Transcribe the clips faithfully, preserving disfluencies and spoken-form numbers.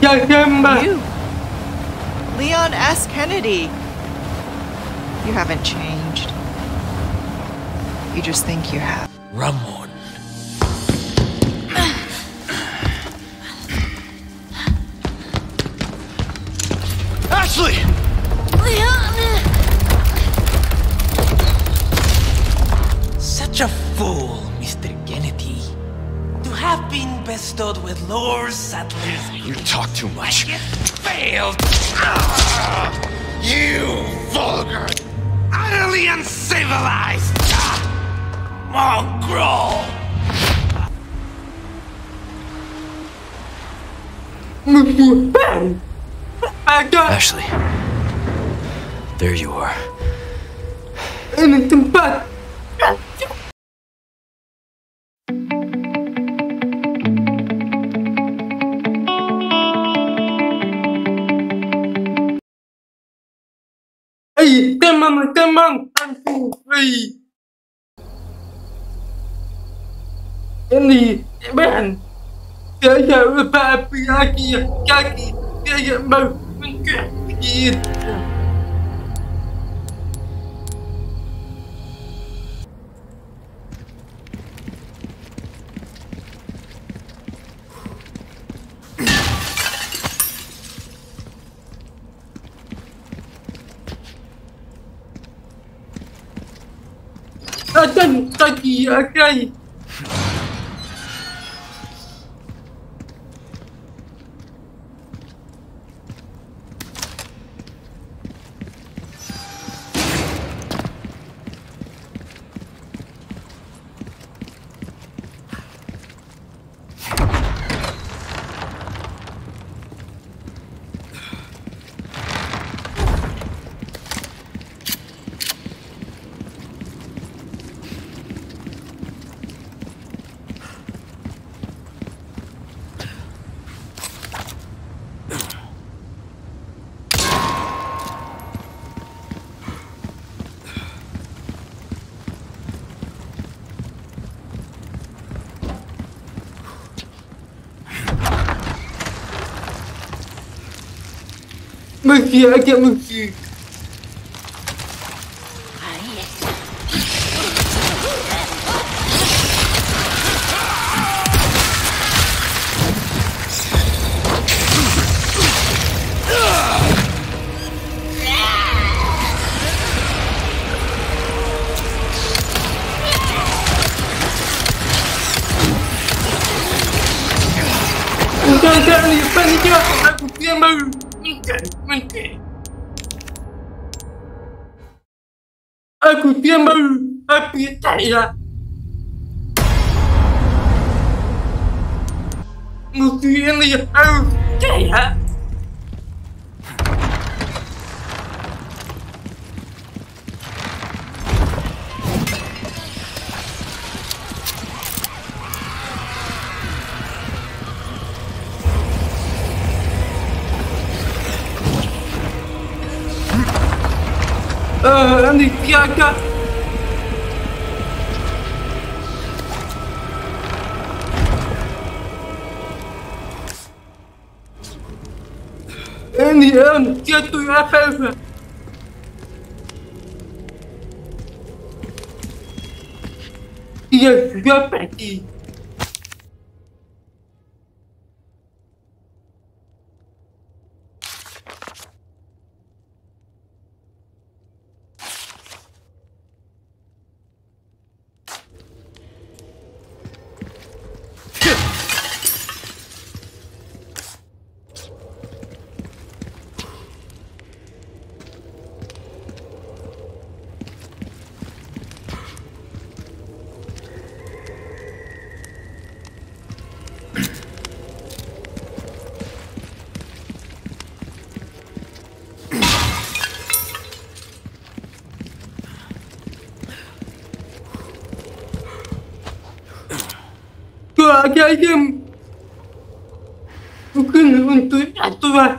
You, Leon S. Kennedy. You haven't changed. You just think you have. Ramon. Ashley! Such a fool, Mister Kennedy. To have been bestowed with Lord Sattler's... You talk too much. It failed! You vulgar, Utterly uncivilized! Mongrel! Ashley. There you are. Ay, teman, teman, aku, ay. Ini, man. Saya lupa api lagi, kaki. Saya mau mengkakit. Akan kaki akai. Masih agak musik. Udah kali paniknya aku yang baru. Menteri. Aku dia baru api saya. Musuh ini harus saya. Uh, ini siaga. Ini um, jatuh apa? Dia sudah pergi. Ada ayam. Bukan untuk aturan.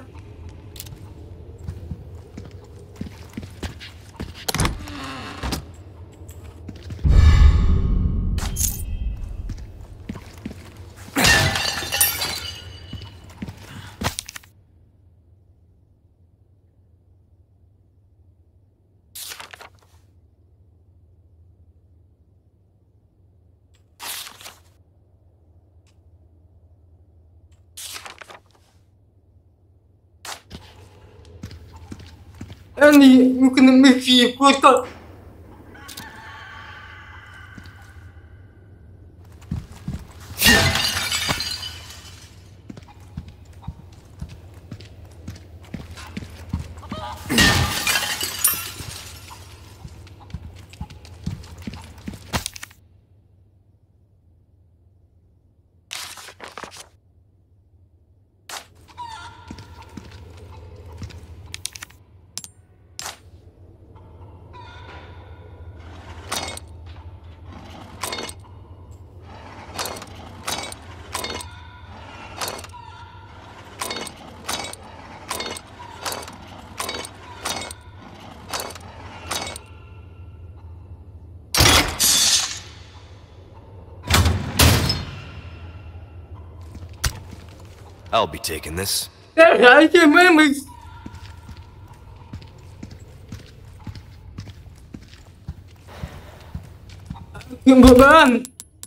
Annie, you can make me wake up. I'll be taking this. I can memories. Beban.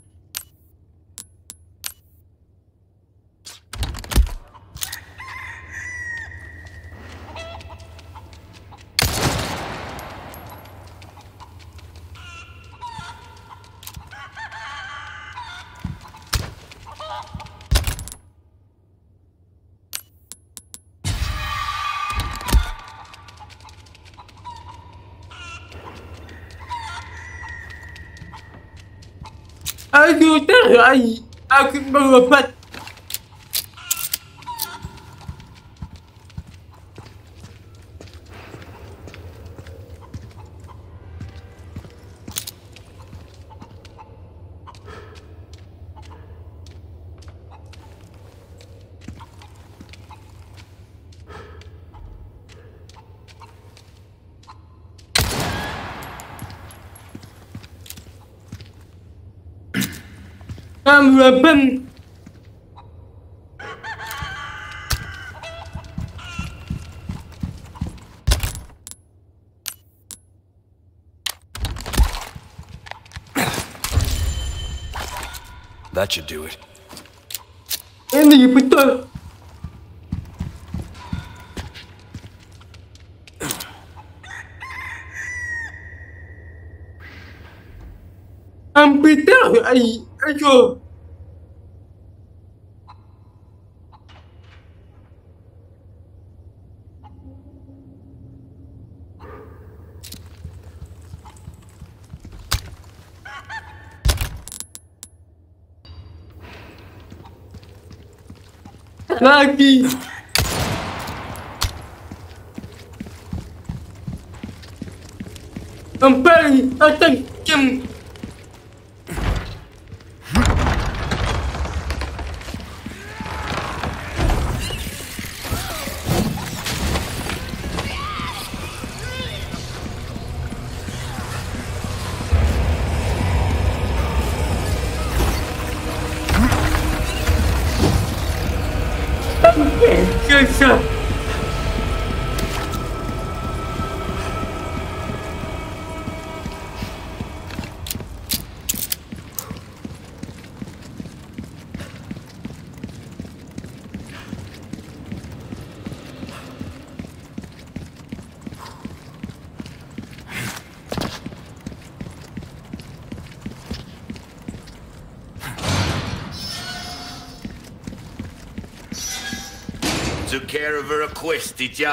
Aku terai. Aku merobat. I'm weapon. That should do it. Ini betul. Hampir terai. Ayo. Lagi. Sampai akan jam. Biasa. Took care of her request, did ya?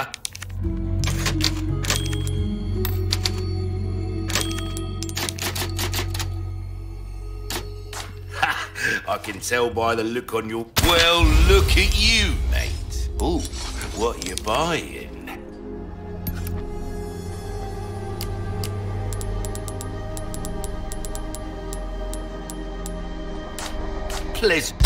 Ha! I can tell by the look on your... Well, look at you, mate. Ooh, what you buying? Pleasant.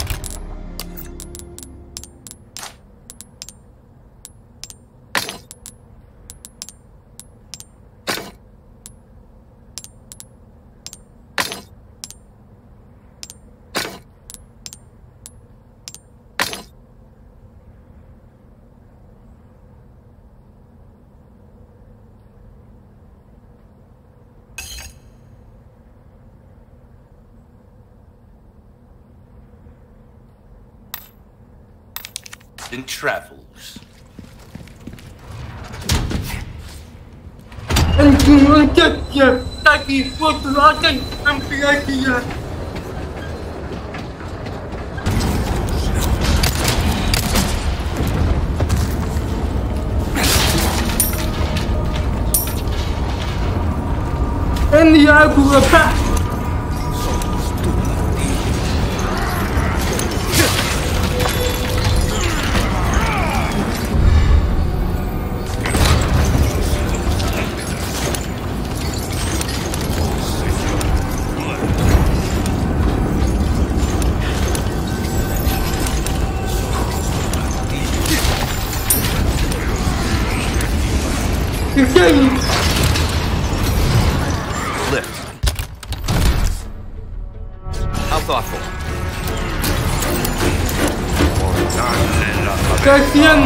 And travels. Mengejutnya, kaki motor akan hampir dia. Ini aku apa? Lift. How thoughtful. Kasihan.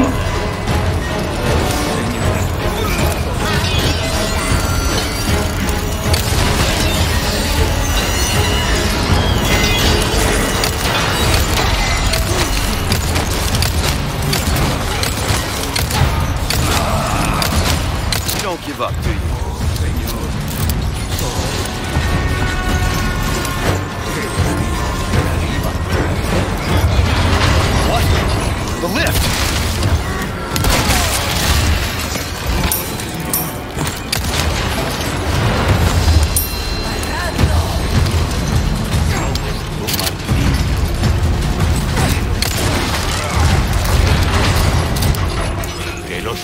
Don't give up, do you? What? The lift! Que los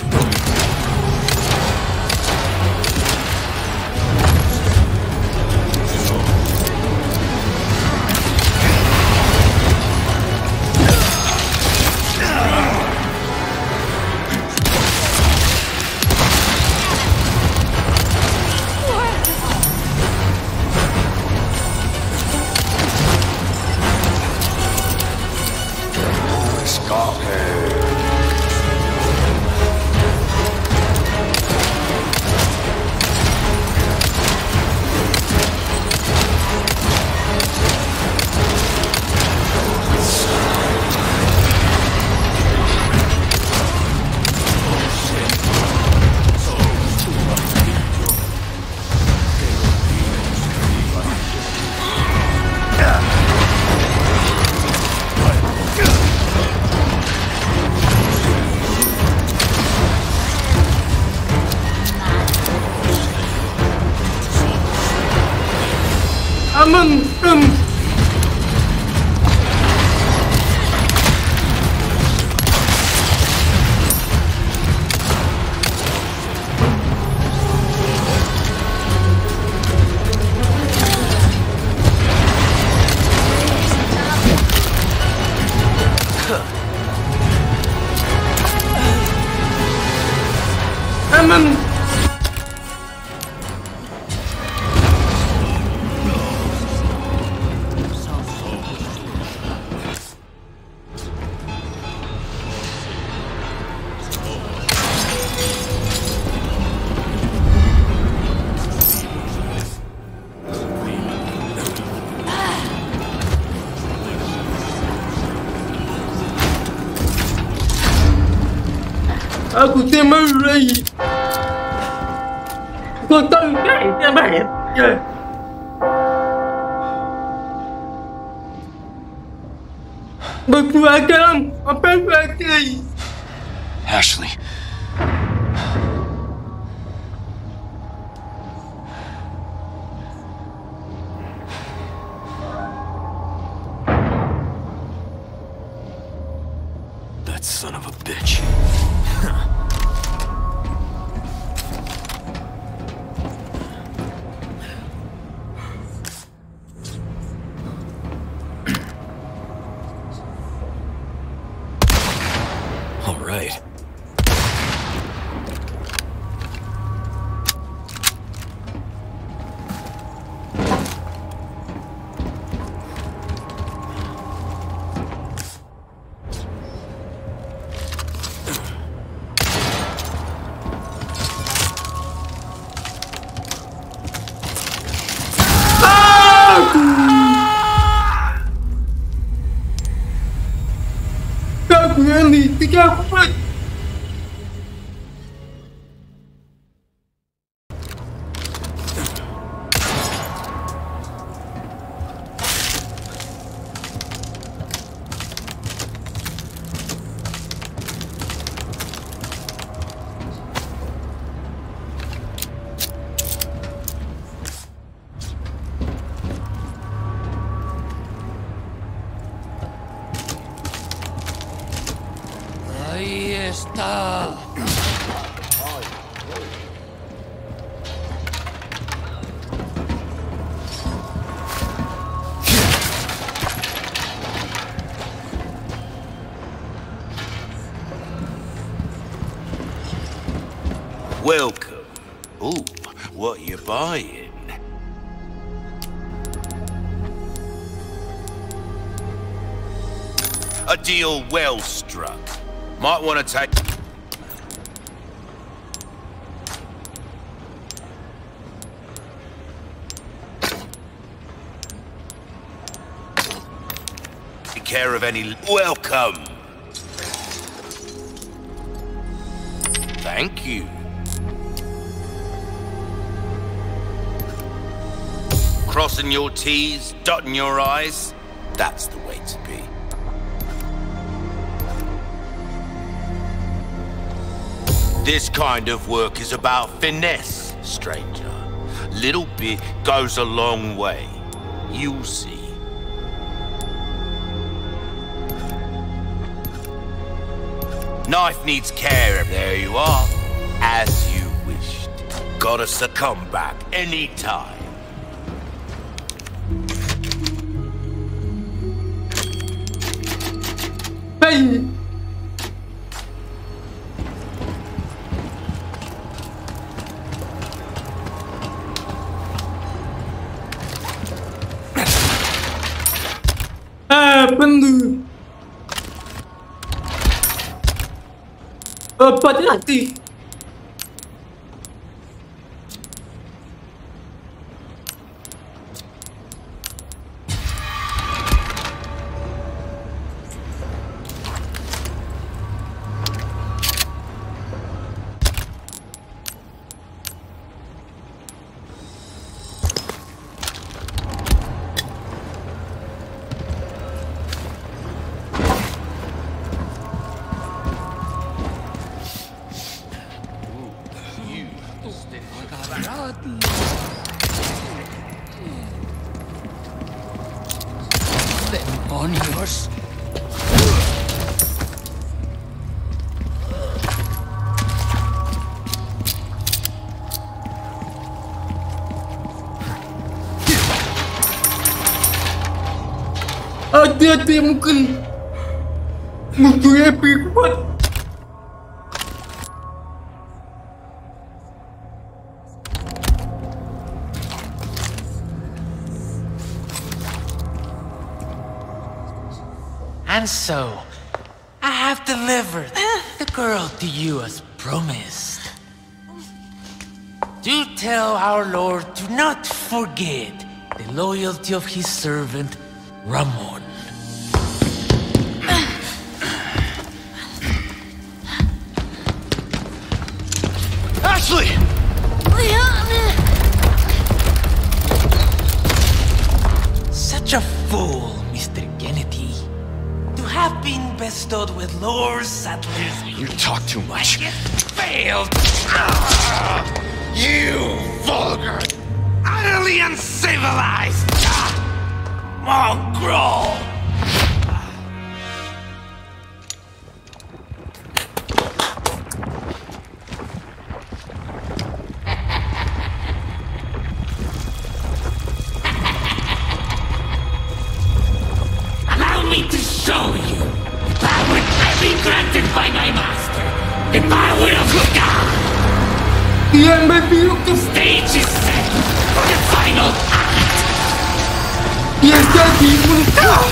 Aman, um. Aman. Aku tidak lagi. Kau tahu kan? Tidak baik. Ya. Berkuakan apa lagi? Ashley. That son of a bitch. All right. Aku ini tiga empat. Ahí está. Welcome. Ooh, what you buying? A deal well struck. Might want to take... Take care of any... Welcome. Thank you. Crossing your T's, dotting your I's, that's the way to be. This kind of work is about finesse, stranger. Little bit goes a long way. You'll see. Knife needs care. There you are. As you wished. Gotta succumb back anytime. Hey! Ah, bener. Apa dia nanti? Demonios. Hati-hati mungkin musuhnya lebih kuat. And so, I have delivered the girl to you as promised. Do tell our Lord to not forget the loyalty of his servant, Ramon. Ashley! Such a fool, Mister Kennedy. To have been bestowed with Lord Saddler's... You talk too much. It failed. You vulgar! Utterly uncivilized. Mongrel. Allow me to show you the power I've been granted by my master. The power of God. Yang berbiru ke Stage is set for the final act. yang jadi muntah.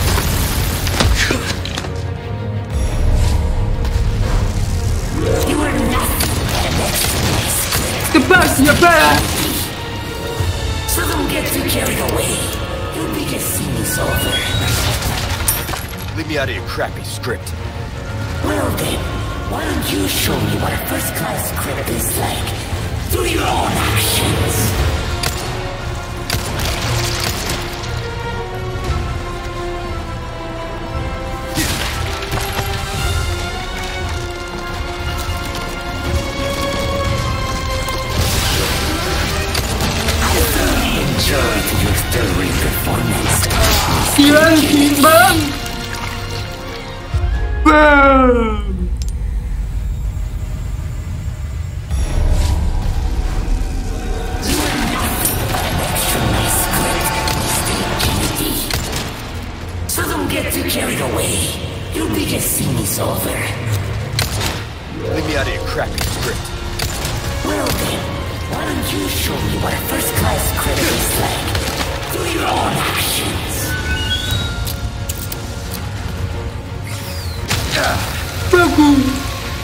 You are nothing but an extra. Tebas ya balas. So don't get too carried away. Your biggest scene is over. Leave me out of your crappy script. Well then, why don't you show me what a first-class script is like through your own actions? I thoroughly enjoyed your stirring performance. Kian timbang. Bam. crappy script. Well then, why don't you show me what a first-class critic is like through your own actions? Bagus.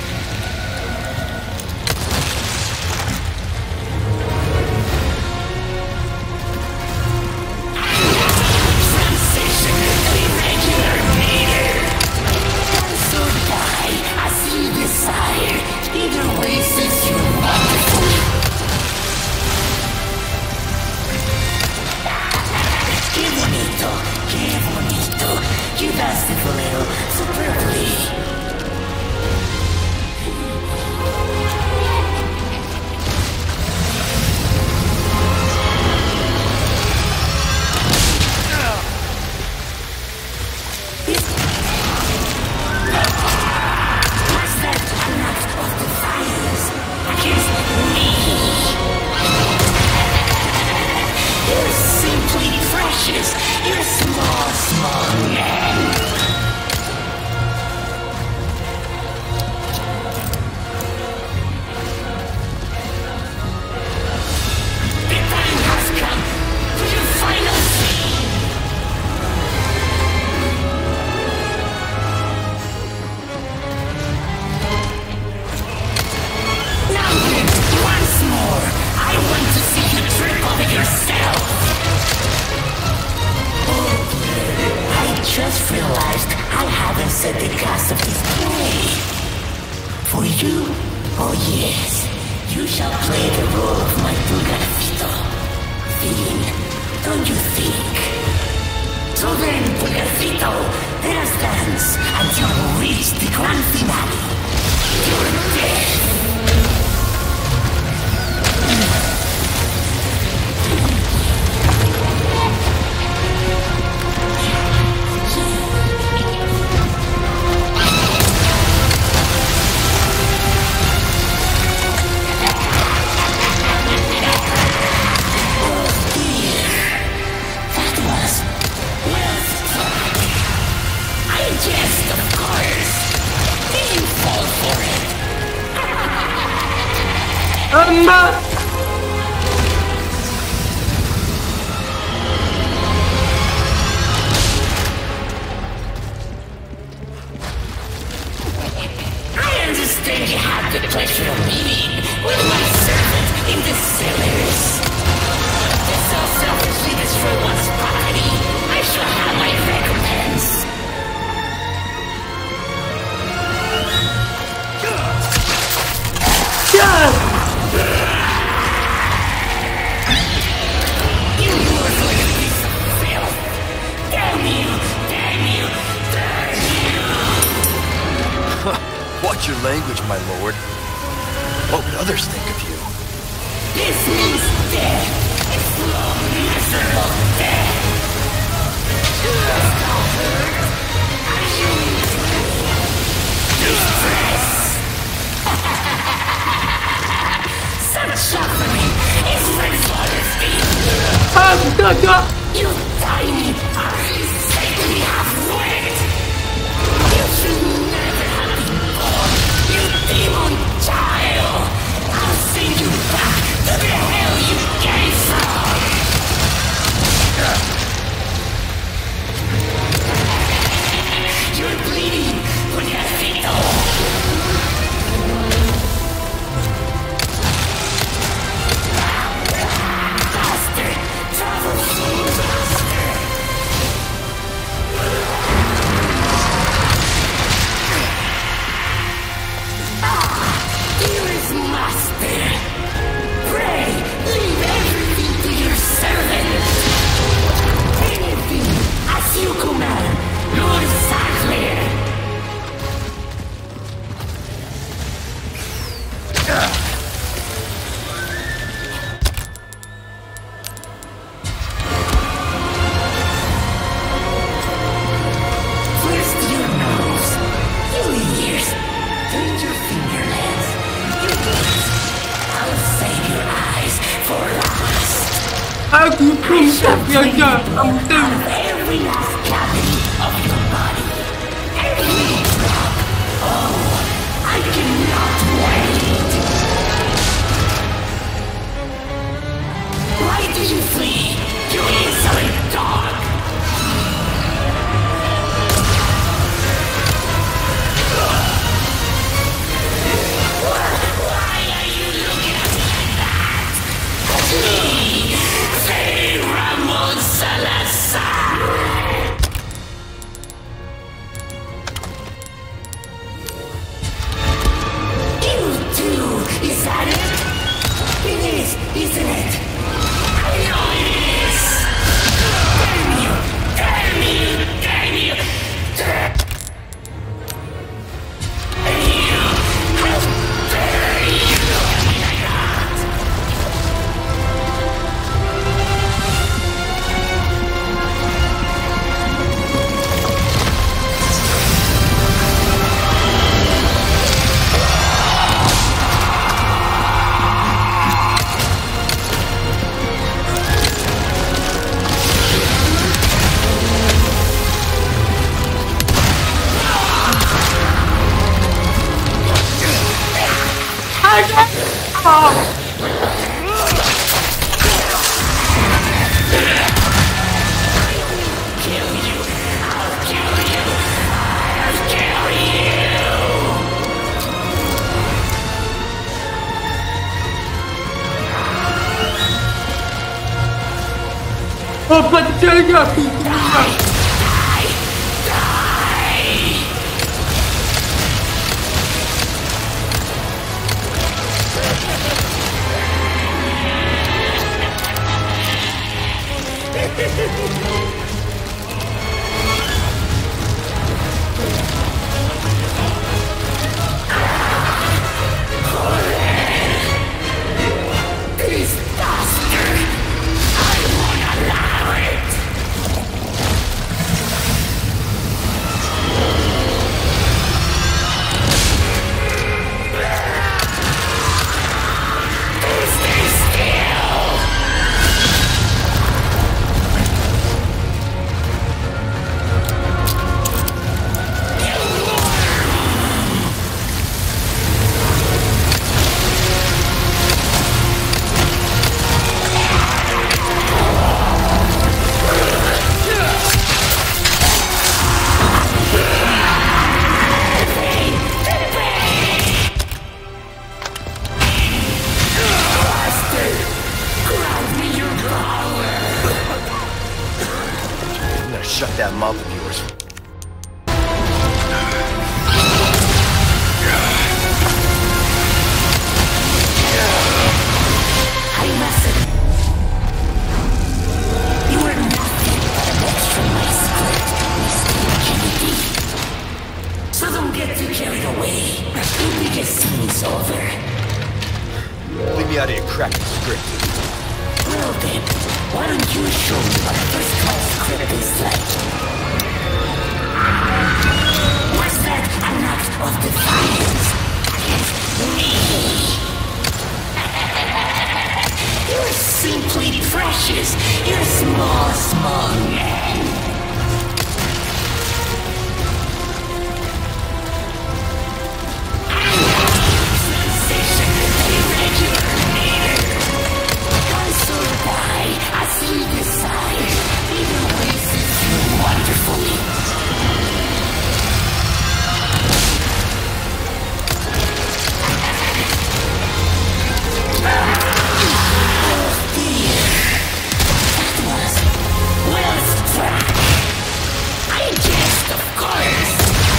Watch your language, my lord. What would others think of you? This means death. It's long, miserable death. Distress. Such suffering is Redfather's You tiny, unsightly half-wit. You should never have been born, you demon child. I'll send you back to the hell you came from. You're bleeding when you're fetal. Aku pun tak jaga ampun. Every last cavity of your body. Every drop. Oh, I cannot wait. isn't it? I know it is! Damn you! Damn you! Damn you! Damn you! How dare you look at me like that? Oh, but take up! This bastard! I wanna allow it! Stay still! I'm gonna shut that mouth of yours. I mustn't. You are nothing but an extra in my script, Mister Kennedy. So don't get too carried away. The biggest scene is over. Leave me out of your cracking script. Well then, why don't you show me what a first class script is like? Was that an act of defiance against me? You're simply precious. You're a small, small man. Sensation is a regular meter. Console die as he decides. Either way suits you wonderfully. Well struck. I guessed, of course.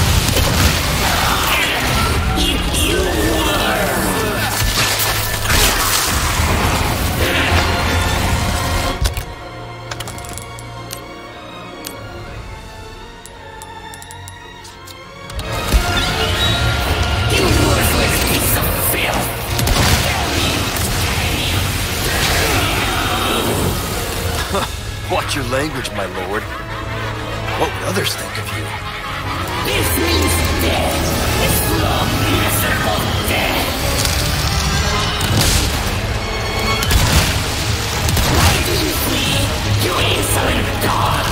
You, you were. You worthless piece of filth. Watch your language, my lord. What would others think of you? This means death. It's long, miserable death. Why do you flee, you insolent dog?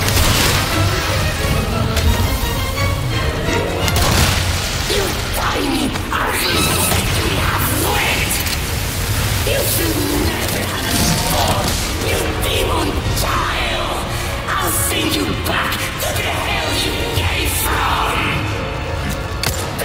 You tiny, ugly, sickly half-wit. You should never have been born, you demon child. I'll send you back to the hell you came from.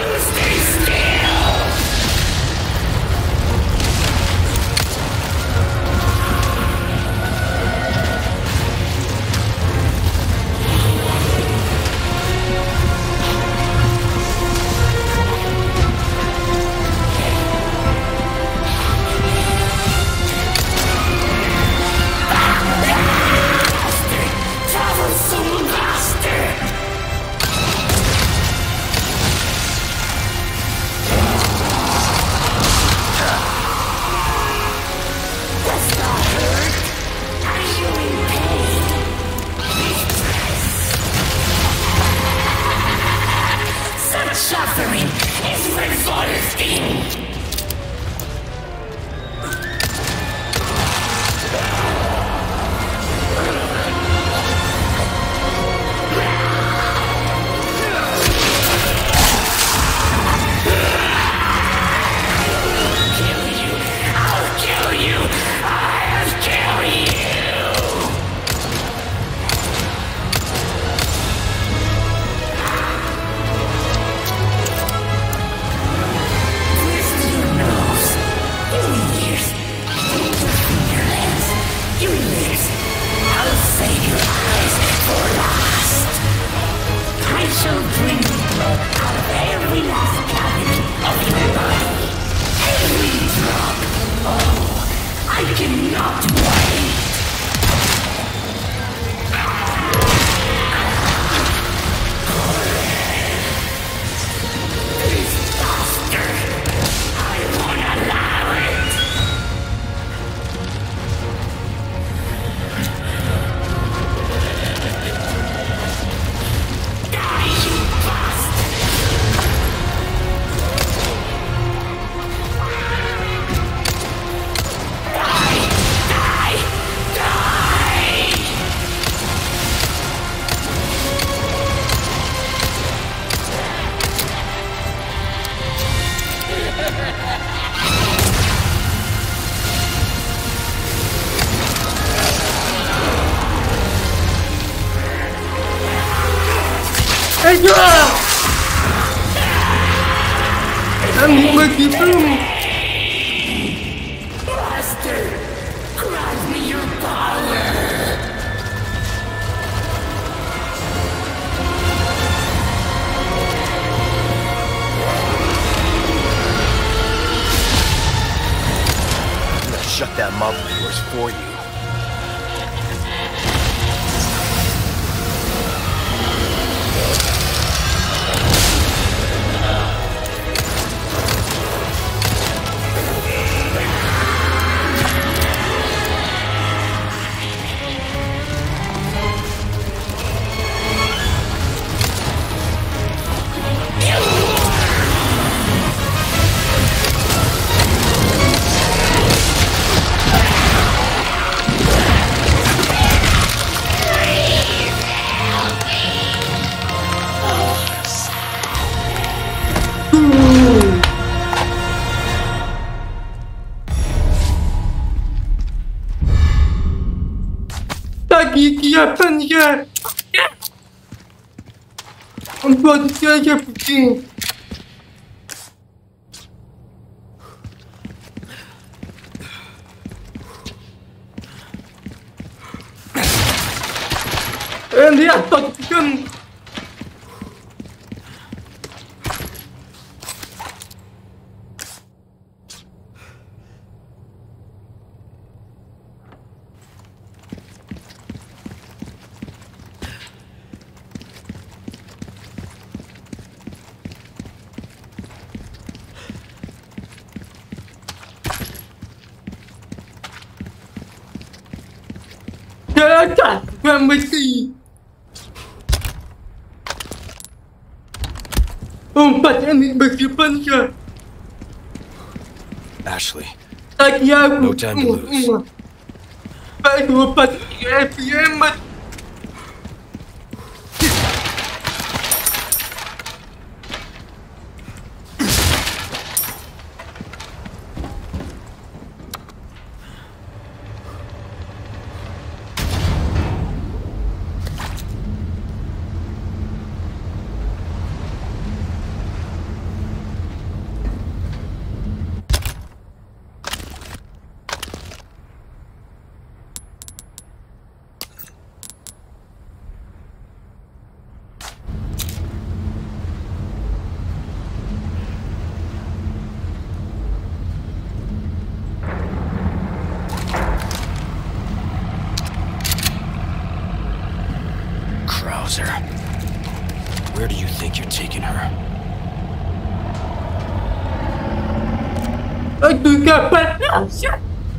Enggak! Dan begitu. Master, grant me your power. I'm gonna shut that mouth of yours for you. Kegiatannya membuat saya begini. Eh, lihat kan. Jangan mati. Empat ini bagaimana? Ashley, Tak aku. no time to lose. Baru empat F M. Where do you think you're taking her? Aku dapat Elsa.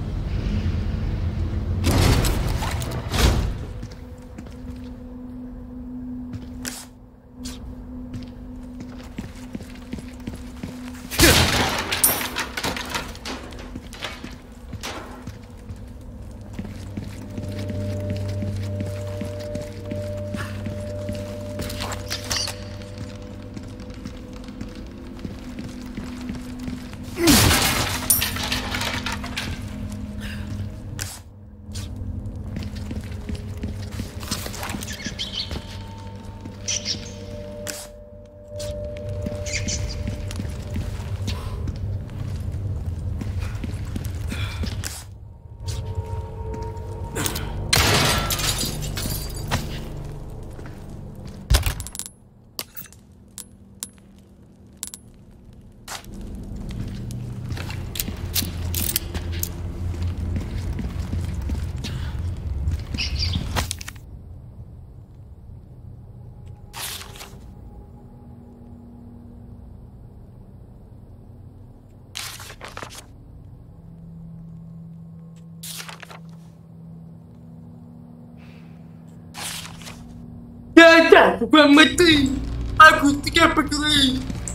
Jangan bukan mati. Aku tidak peduli.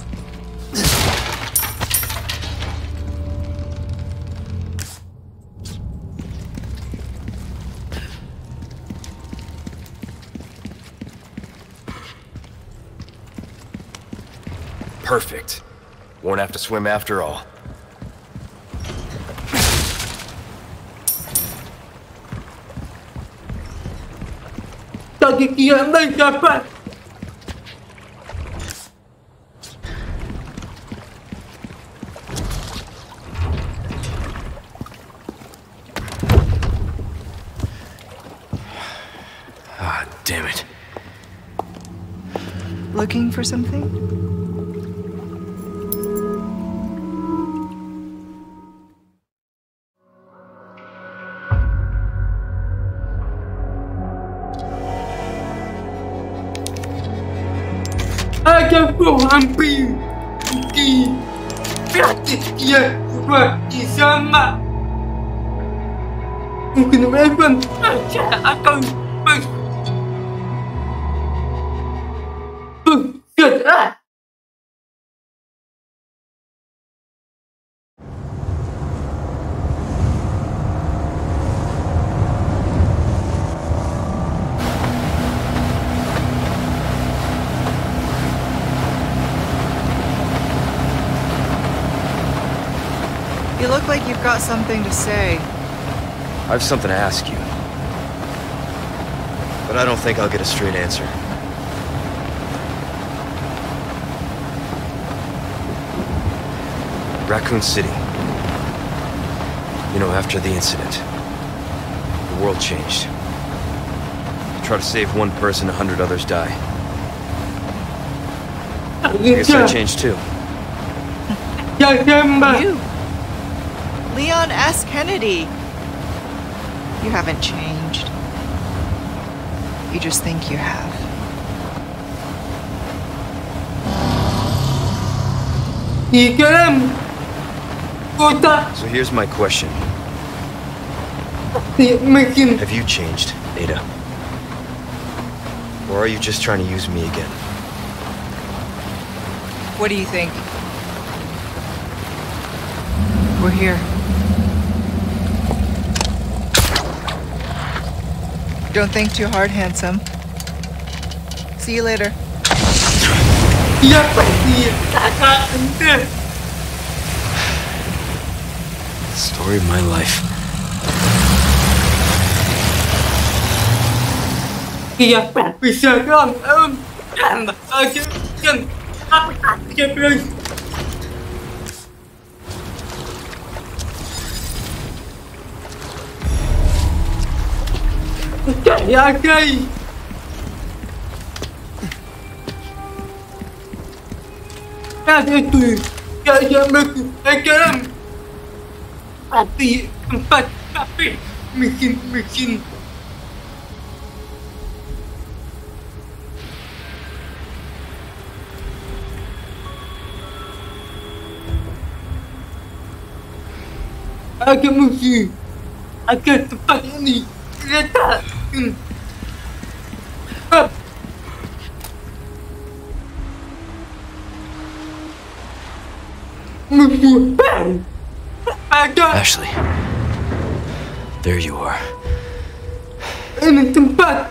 Perfect. Won't have to swim after all. Tadi kian dapat. Looking for something? Ada hampir di praktis dia seperti sama. Mungkin memang saja akan ber bergerak. You look like you've got something to say. I have something to ask you. But I don't think I'll get a straight answer. Raccoon City. You know, after the incident, the world changed. You try to save one person, a hundred others die. I guess I changed too. You. Leon S. Kennedy. You haven't changed. You just think you have. So here's my question. Have you changed, Ada? Or are you just trying to use me again? What do you think? We're here. Don't think too hard, handsome. See you later. Story of my life. Dia bisa kan kan aja kan apa aja bro. Ya guys. Ada itu kayak macam api tempat api mesin mesin. Agak mesin. Agak tempat ini kereta. Hmm. Up. Ashley, there you are. Ini tempat.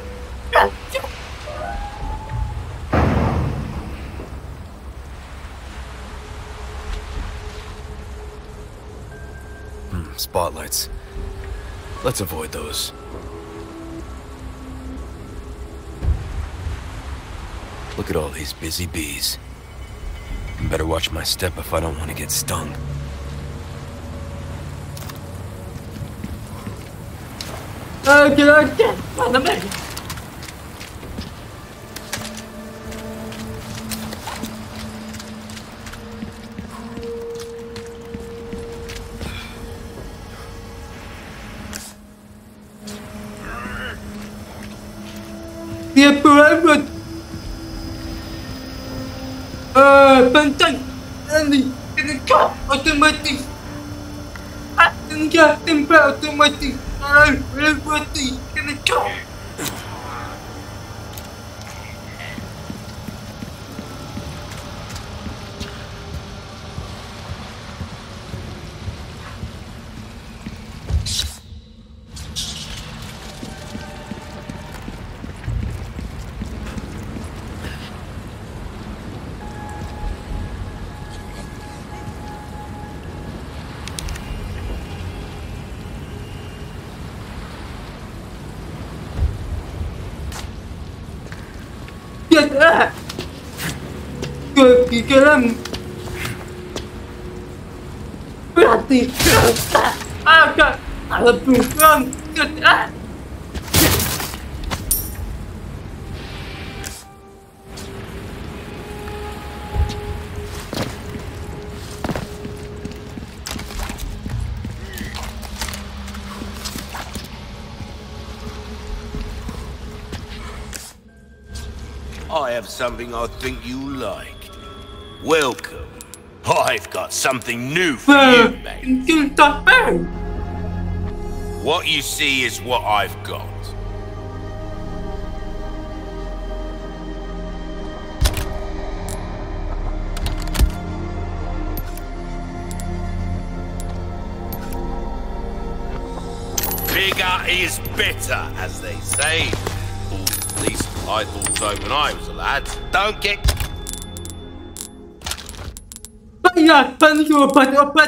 Hmm, spotlights. Let's avoid those. Look at all these busy bees. Better watch my step if I don't want to get stung. Okay, okay. Mana lagi? Dia berabot. Eh, pantai ini kena kau otomatis. Ah, tinggal tempat otomatis. Ah, beraboti kena kau. Ah, kepikiran berarti agak ada bukan ah. I have something I think you like. Welcome. I've got something new for Và you, mate. chúng ta bán. What you see is what I've got. Bigger is better, as they say. Or at least I thought so when I was a lad. Don't get... Bây giờ phân chùa bật ở bật.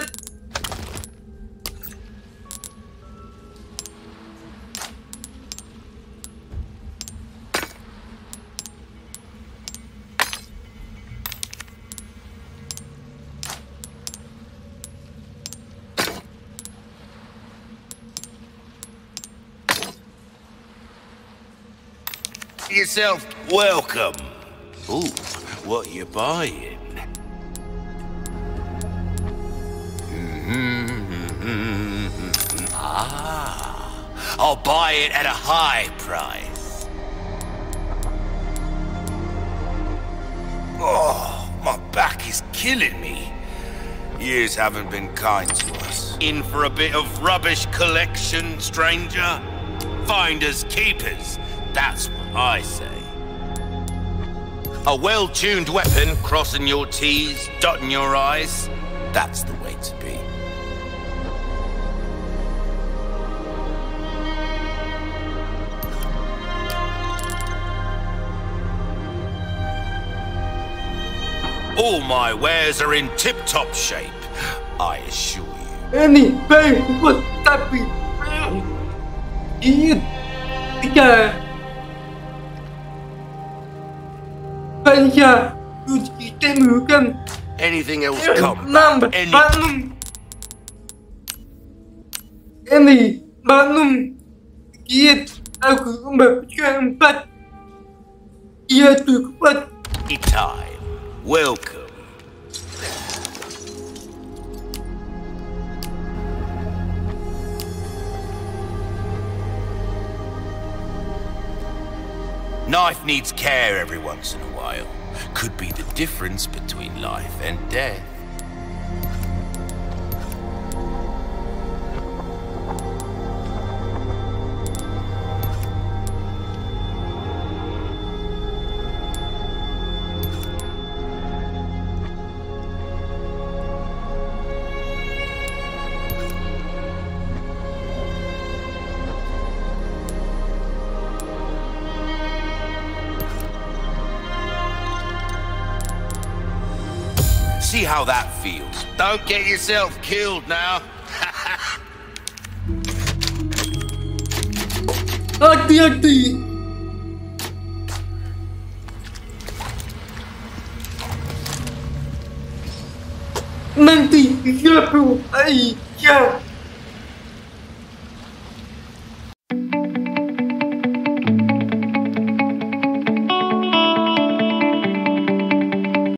Yourself welcome. Ooh, what you buying? Mm-hmm. Ah, I'll buy it at a high price. Oh, my back is killing me. Years haven't been kind to us. In for a bit of rubbish collection, stranger? Finders keepers, that's what I say. A well-tuned weapon, crossing your T's, dotting your I's, that's the way to be. All my wares are in tip-top shape, I assure you. Anyway, what that be? Idiot. Bây Bây giờ tôi chỉ tên mưu cần. Anything else come Nam back? Any... bạn nung. Any bạn nung. Idiot. Aku membacakan empat. Ia tu kuat. Time. Welcome. Knife needs care every once in a while. Could be the difference between life and death. See how that feels. Don't get yourself killed now. Hati-hati. Nanti siapa ayah?